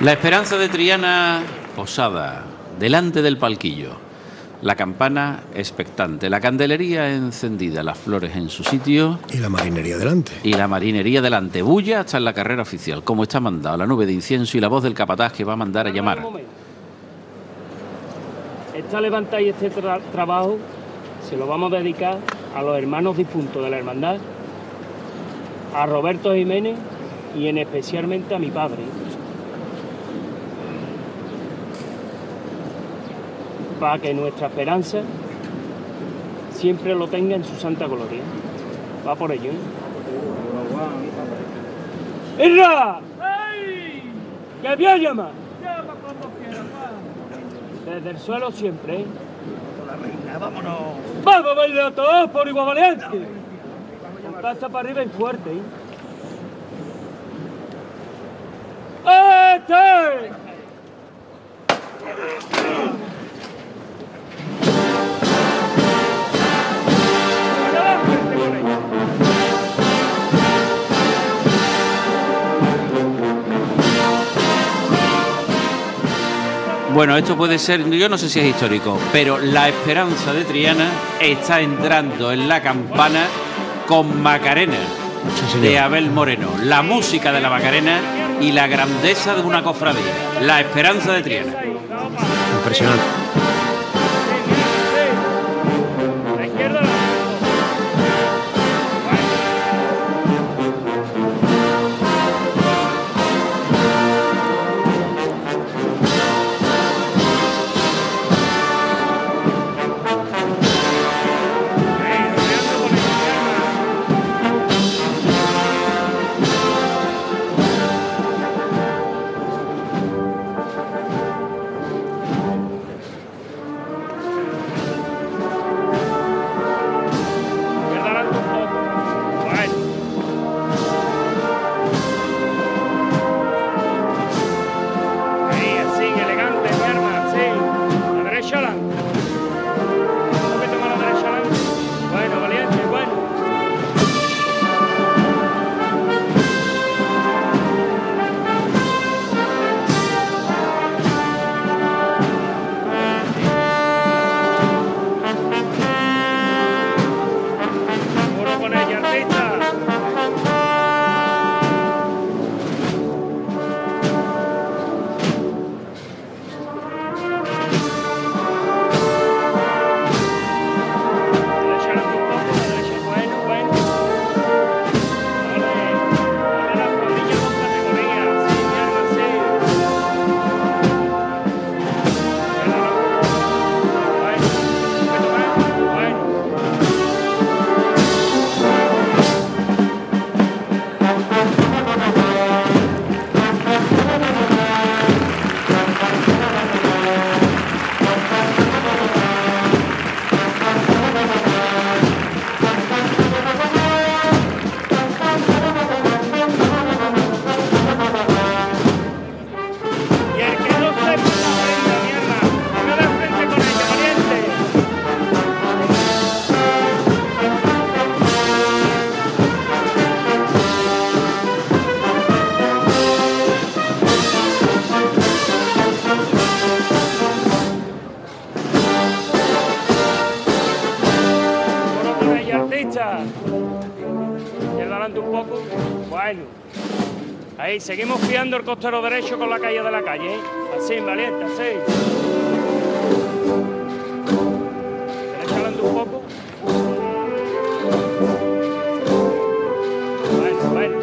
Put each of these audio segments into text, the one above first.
La Esperanza de Triana posada delante del palquillo, la campana expectante, la candelería encendida, las flores en su sitio y la marinería delante. Y la marinería delante, bulla hasta en la carrera oficial, como está mandado, la nube de incienso y la voz del capataz que va a mandar a llamar. Esta levanta y este trabajo se lo vamos a dedicar a los hermanos difuntos de la hermandad, a Roberto Jiménez y en especialmente a mi padre. Para que nuestra esperanza siempre lo tenga en su santa gloria. Va por ello, ¿eh? ¡Irra! ¡Ey! ¡Que bien llama! Llama cuando quiera, pa. Desde el suelo siempre, ¿eh? La reina, vámonos. ¡Vamos a bailar todos por igual valiente! Con casa para arriba y fuerte, ¿eh? ¡Este! Bueno, esto puede ser, yo no sé si es histórico, pero la Esperanza de Triana está entrando en la campana con Macarena, sí, de Abel Moreno, la música de la Macarena y la grandeza de una cofradía, la Esperanza de Triana. Impresionante. Ahí, seguimos fiando el costero derecho con la calle de la calle, ¿eh? Así, valiente, así. Derecha adelante un poco. Bueno.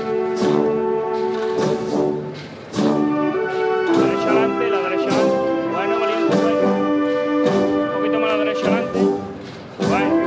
La derecha adelante. Bueno, valiente, bueno. Un poquito más la derecha adelante. Bueno.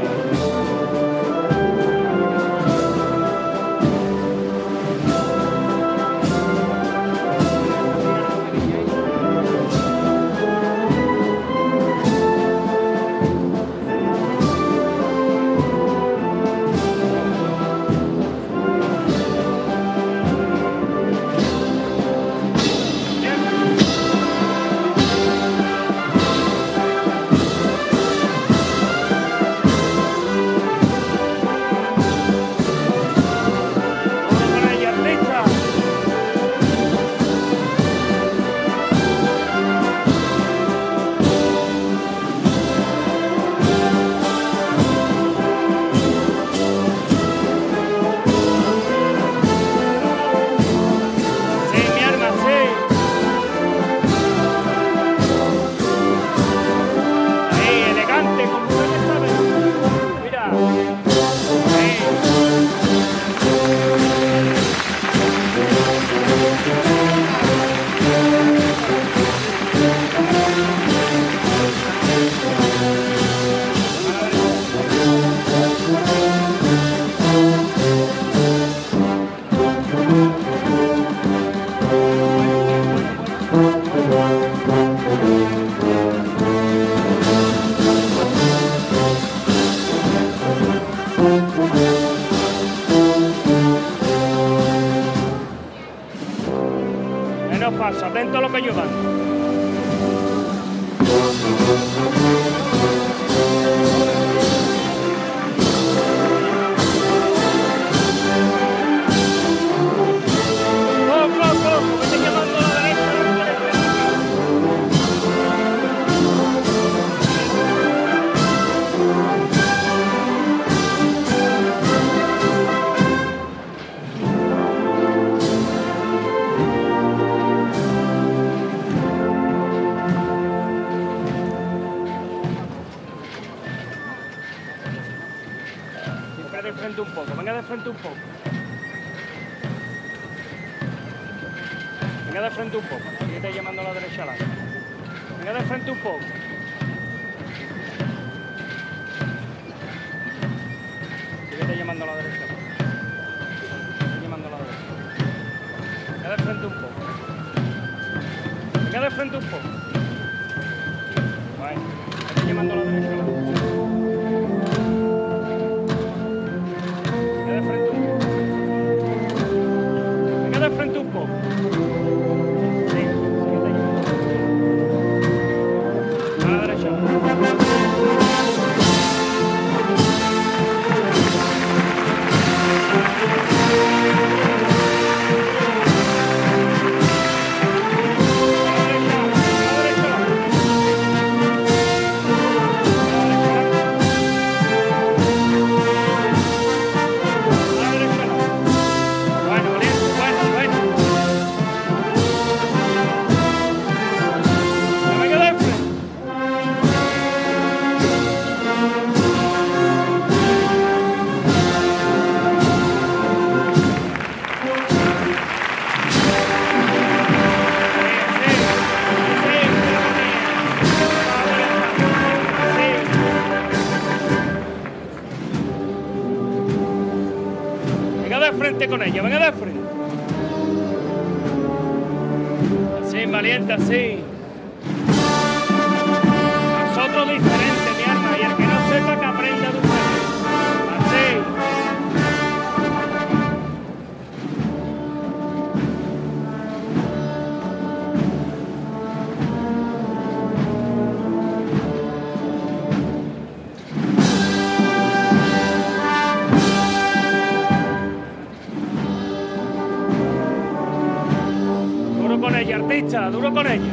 Menos paso, atento a lo que yo dan. Me estoy llevando a la derecha. Siempre de frente un poco, venga de frente un poco. Venga de frente un poco, síguete llamando a la derecha al aire. Venga de frente un poco. Síguete llamando a la derecha. Síguete llamando a la derecha. Venga de frente un poco. Venga de frente un poco. Bueno, síguete llamando a la derecha. Venga de frente un poco. Venga de frente un poco. Frente con ella, venga de frente. Así, valiente, así. Nosotros diferentes, mi arma, y el que no sepa que aprenda de ustedes. Así. Con ella, artista, duro con ella.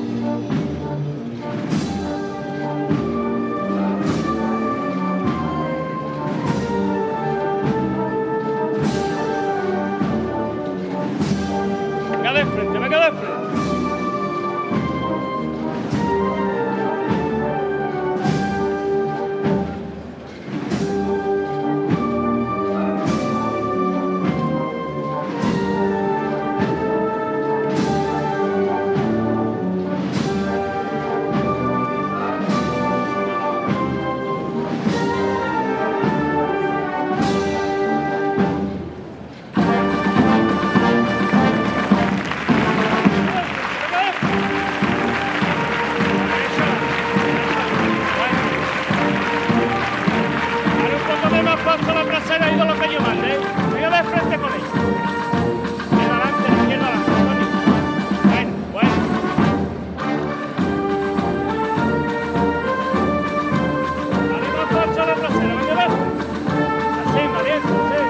Venga de frente, venga de frente. ser oído lo que yo mande, ¿eh? Venga de frente con ellos. De adelante, de izquierda adelante, Antonio. Bueno, bueno. Arriba fuerza a la trasera, venga de frente. Así, valiente, así.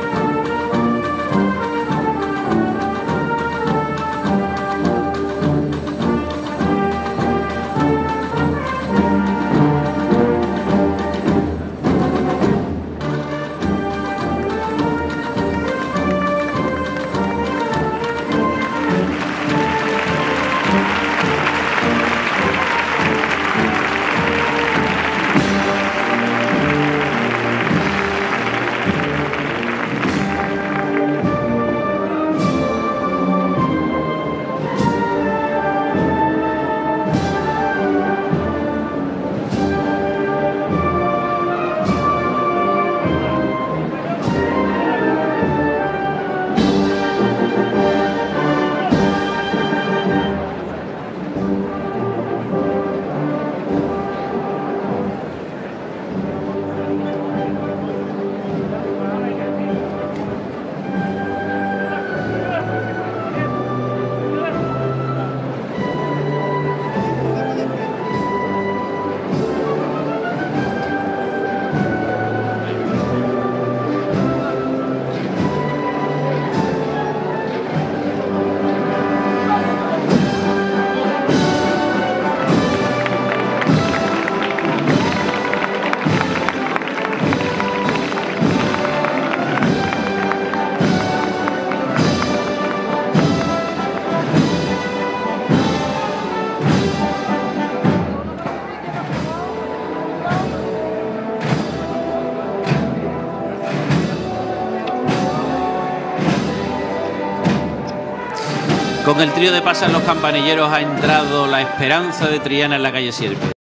Con el trío de Pasan los Campanilleros ha entrado la Esperanza de Triana en la calle Sierpe.